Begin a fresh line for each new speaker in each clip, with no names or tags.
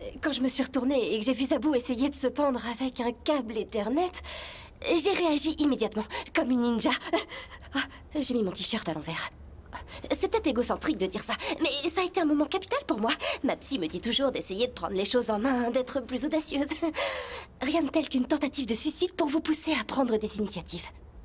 Quand je me suis retournée et que j'ai vu Zabou essayer de se pendre avec un câble Ethernet, j'ai réagi immédiatement, comme une ninja. Ah, j'ai mis mon t-shirt à l'envers. C'est peut-être égocentrique de dire ça, mais ça a été un moment capital pour moi. Ma psy me dit toujours d'essayer de prendre les choses en main, d'être plus audacieuse. Rien de tel qu'une tentative de suicide pour vous pousser à prendre des initiatives.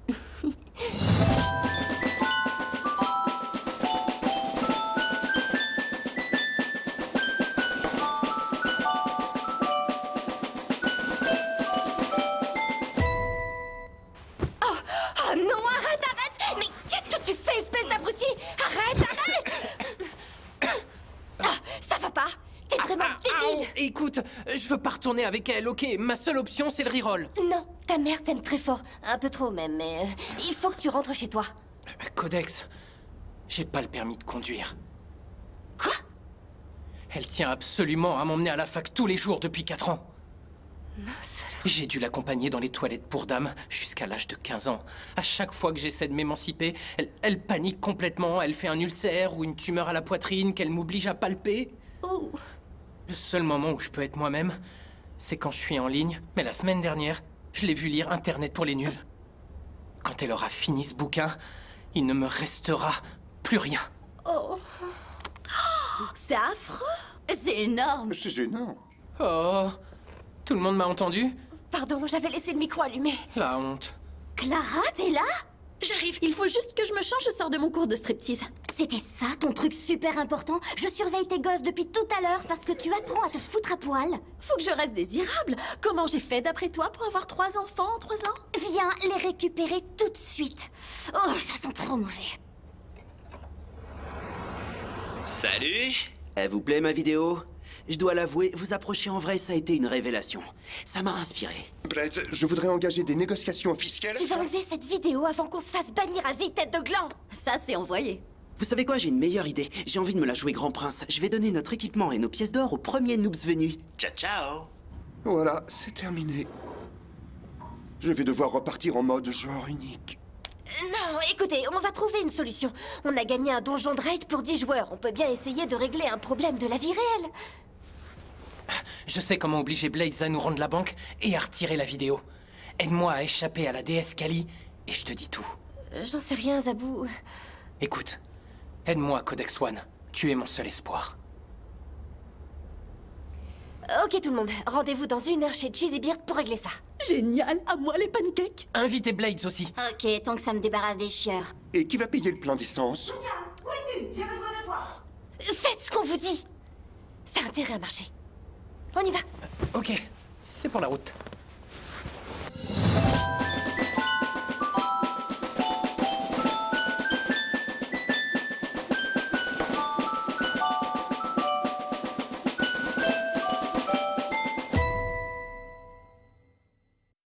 Oh non, arrête! Mais qu'est-ce que tu fais, espèce d'abruti? Arrête! Ah, ça va pas! T'es vraiment débile!
Écoute, je veux pas retourner avec elle, ok? Ma seule option, c'est le reroll.
Non, ta mère t'aime très fort. Un peu trop même, mais il faut que tu rentres chez toi.
Codex, j'ai pas le permis de conduire.
Quoi?
Elle tient absolument à m'emmener à la fac tous les jours depuis 4 ans. J'ai dû l'accompagner dans les toilettes pour dames jusqu'à l'âge de 15 ans. À chaque fois que j'essaie de m'émanciper, elle panique complètement, elle fait un ulcère ou une tumeur à la poitrine qu'elle m'oblige à palper.
Oh.
Le seul moment où je peux être moi-même, c'est quand je suis en ligne. Mais la semaine dernière, je l'ai vu lire Internet pour les nuls. Quand elle aura fini ce bouquin, il ne me restera plus rien.
Oh.
C'est affreux. C'est énorme.
C'est gênant.
Oh, tout le monde m'a entendu?
Pardon, j'avais laissé le micro allumé.
La honte.
Clara, t'es là? J'arrive. Il faut juste que je me change, je sors de mon cours de striptease. C'était ça ton truc super important? Je surveille tes gosses depuis tout à l'heure parce que tu apprends à te foutre à poil. Faut que je reste désirable. Comment j'ai fait d'après toi pour avoir 3 enfants en 3 ans? Viens les récupérer tout de suite. Oh, ça sent trop mauvais.
Salut!
Elle vous plaît ma vidéo? Je dois l'avouer, vous approcher en vrai, ça a été une révélation. Ça m'a inspiré.
Brett, je voudrais engager des négociations officielles.
Tu vas enlever cette vidéo avant qu'on se fasse bannir à vie, tête de gland.
Ça, c'est envoyé.
Vous savez quoi, j'ai une meilleure idée. J'ai envie de me la jouer grand prince. Je vais donner notre équipement et nos pièces d'or au premier noobs venu.
Ciao, ciao!
Voilà, c'est terminé. Je vais devoir repartir en mode joueur unique.
Non, écoutez, on va trouver une solution. On a gagné un donjon de raid pour 10 joueurs. On peut bien essayer de régler un problème de la vie réelle.
Je sais comment obliger Blades à nous rendre la banque et à retirer la vidéo. Aide-moi à échapper à la déesse Kali et je te dis tout.
J'en sais rien, Zabou.
Écoute, aide-moi, Codex One. Tu es mon seul espoir.
Ok tout le monde, rendez-vous dans 1 heure chez Cheesy Beard pour régler ça.
Génial, à moi les pancakes.
Invitez Blades aussi.
Ok, tant que ça me débarrasse des chieurs.
Et qui va payer le plein d'essence?
Faites ce qu'on vous dit. Ça a intérêt à marcher. On y va.
Ok, c'est pour la route.